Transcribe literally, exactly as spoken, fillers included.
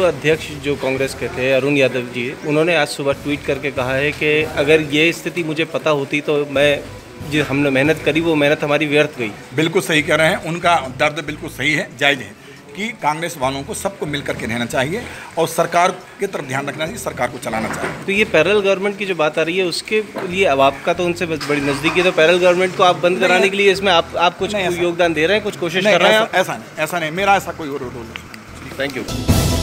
अध्यक्ष जो कांग्रेस के थे अरुण यादव जी, उन्होंने आज सुबह ट्वीट करके कहा है कि अगर ये स्थिति मुझे पता होती तो मैं जो हमने मेहनत करी वो मेहनत हमारी व्यर्थ गई। बिल्कुल सही कह रहे हैं, उनका दर्द बिल्कुल सही है, जायज़ है कि कांग्रेस वालों को सबको मिलकर के रहना चाहिए और सरकार की तरफ ध्यान रखना चाहिए, सरकार को चलाना चाहिए। तो ये पैरेलल गवर्नमेंट की जो बात आ रही है उसके लिए अब आपका तो उनसे बड़ी नज़दीकी है, तो पैरेलल गवर्नमेंट को आप बंद कराने के लिए इसमें आप आप कुछ योगदान दे रहे हैं, कुछ कोशिश कर रहे हैं? ऐसा नहीं, ऐसा नहीं, मेरा ऐसा कोई रोल नहीं। Thank you.